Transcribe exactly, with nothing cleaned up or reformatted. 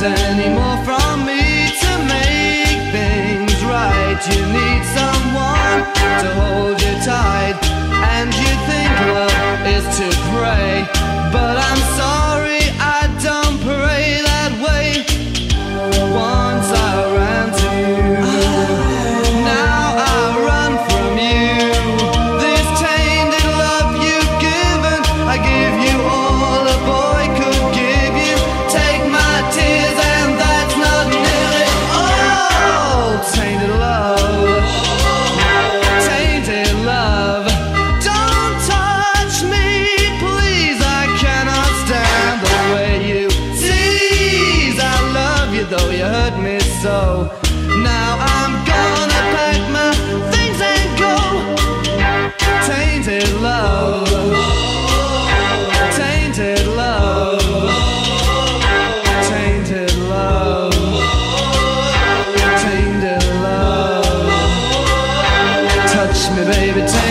anymore from me to make things right. You need someone to hold you tight, and you think love is to pray, but I'm sorry, I don't pray that way. Once I ran to you, now I run from you. This tainted love you've given, I give you all a boy could give you. Take my tears and that's not nearly all. Tainted love, tainted love, don't touch me please, I cannot stand the way you tease. I love you though you hurt me so. Now I'm gonna pack my things and go. Tainted love, tainted love, tainted love, tainted love. Touch me baby,